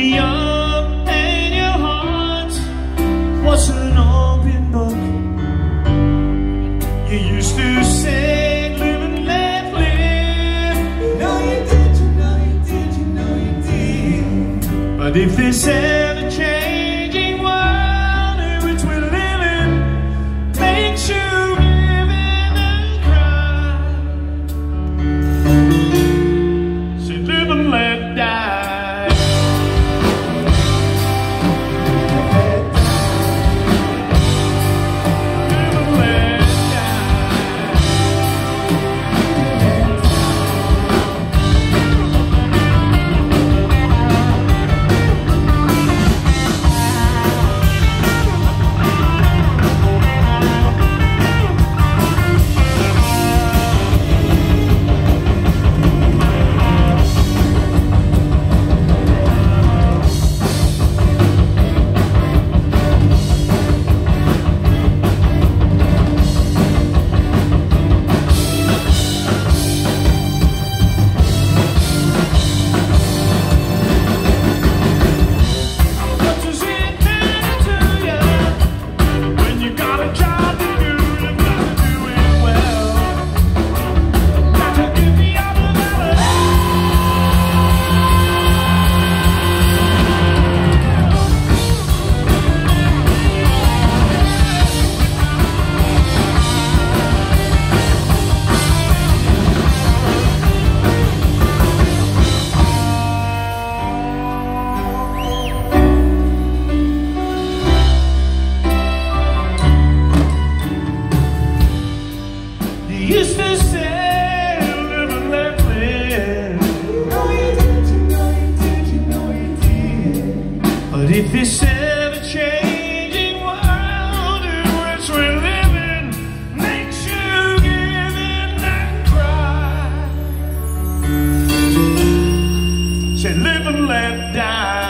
young and your heart was an open book. You used to say, live and let live. You know you did, you know you did, you know you did. But if this ever-changing world in which we're living makes you give in and cry, say live and let die. Used to say, live and let live. You know you did, you know you did, you know you did. But if this ever-changing world in which we're living makes you give in and cry, say live and let die.